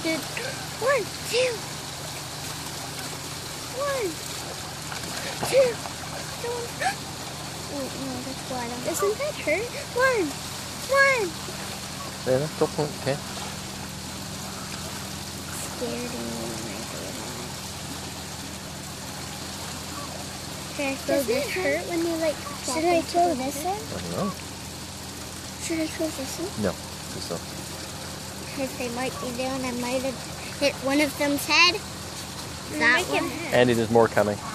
Dude. 1, 2. 1, 2. Oh, no, that's water. Doesn't that hurt? 1, 1. There, go point, okay. Scared me when I did that. Should I throw this hurt when you like? Should I throw this in? I don't know. Should I throw this in? No, just so. Because they might be there and I might have hit one of them's head. That one. Andy, there's more coming.